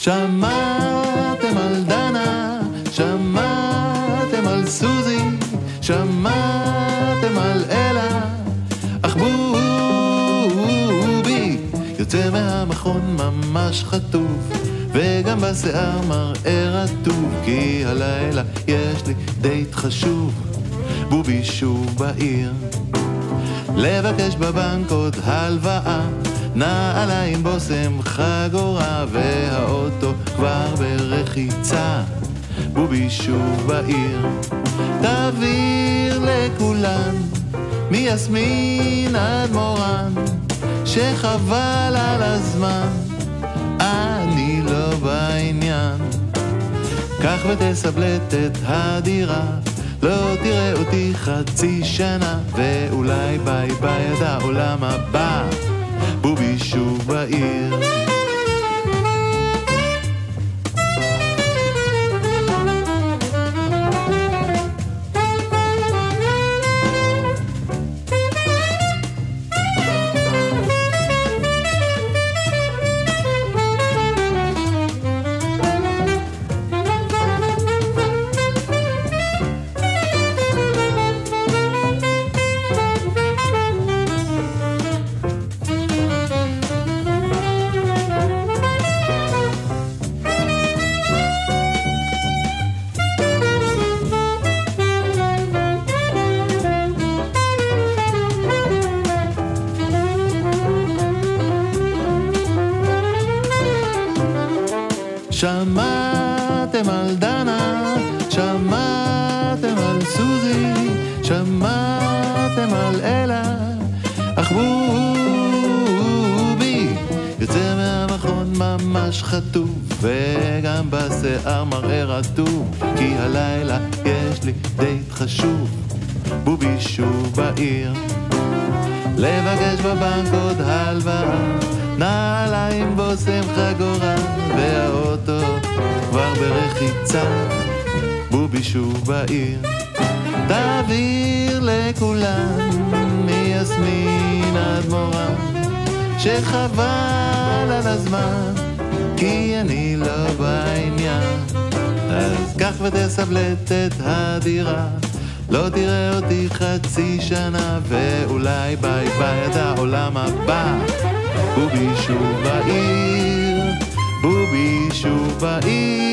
שמעתם על דנה, שמעתם על סוזי, שמעתם על אלה, אך בובי יוצא מהמכון ממש חטוף, וגם בשיער מראה רטוב, כי הלילה יש לי דייט חשוב. בובי שוב בעיר, לבקש בבנק עוד הלוואה, נעליים בושם חגורה, והאוטו כבר ברחיצה. בובי שוב בעיר, תעביר לכולן מיסמין עד מורן, שחבל על הזמן, אני לא בעניין. קח ותסבלט את הדירה, לא תראה אותי חצי שנה, ואולי ביי ביי עד העולם הבא. בובי שוב בעיר. שמעתם על דנה, שמעתם על סוזי, שמעתם על אלה, אך בובי יוצא מהמכון ממש חטוב, וגם בשיער מראה רטוב, כי הלילה יש לי דייט חשוב. בובי שוב בעיר, לבקש בבנק עוד הלוואה, נעליים בושם חגורה, והאוטו כבר ברחיצה. בובי שוב בעיר, תעביר לכולם מיסמין עד מורן, שחבל על הזמן, כי אני לא בעניין. אז קח ותסבלט את הדירה, לא תראה אותי חצי שנה, ואולי ביי ביי עד העולם הבא. בובי שוב בעיר, בובי שוב בעיר.